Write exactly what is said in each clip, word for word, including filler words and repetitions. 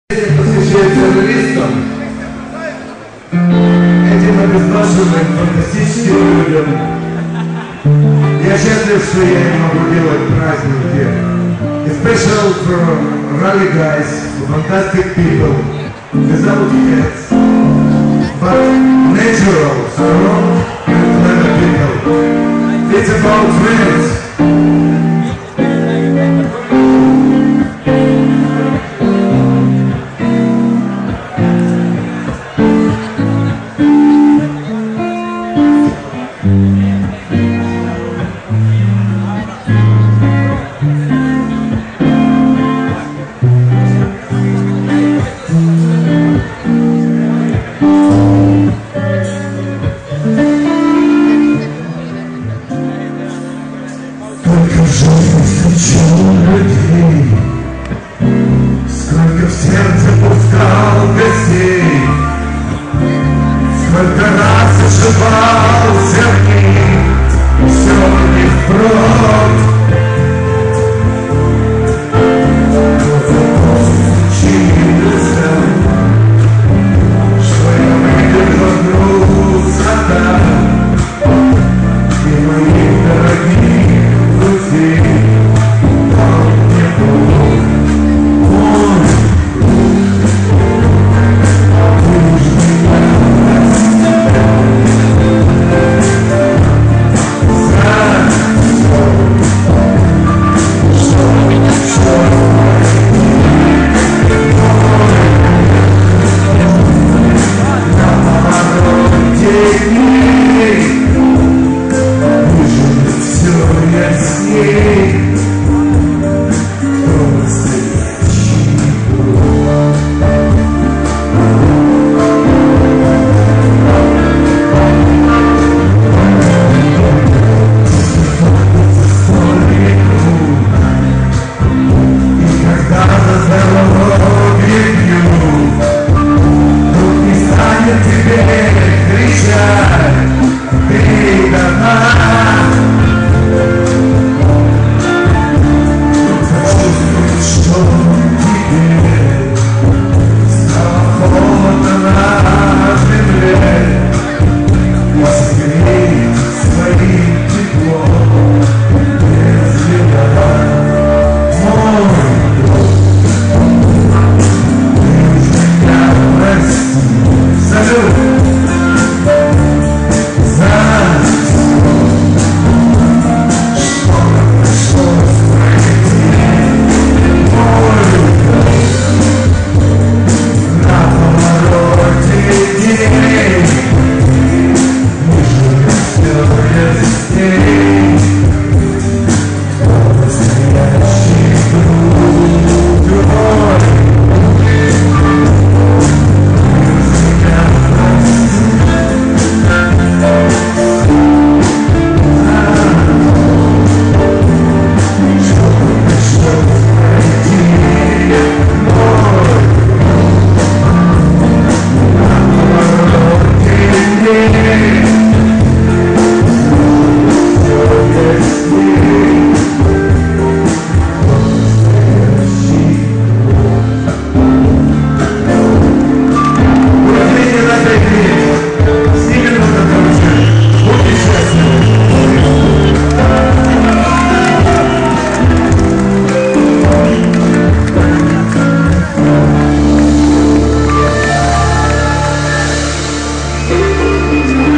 Посвящаю террористам, этим обезбашенным, фантастическим людям. Я счастлив, что я не могу делать праздники. Especially for rally guys, for fantastic people, without heads, but natural, strong and clever people. It's about friends. Сколько в жизни встречал людей, сколько в сердце пускал гостей, сколько раз ошибался в них, все не впрок. Но зато случился, что я выдержал груз отдам, и моих дорогих друзей он не был. Он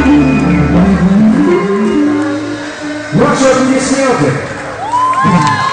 Вот что мне снято.